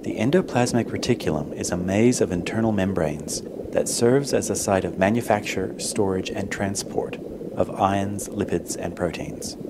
The endoplasmic reticulum is a maze of internal membranes that serves as a site of manufacture, storage, and transport of ions, lipids, and proteins.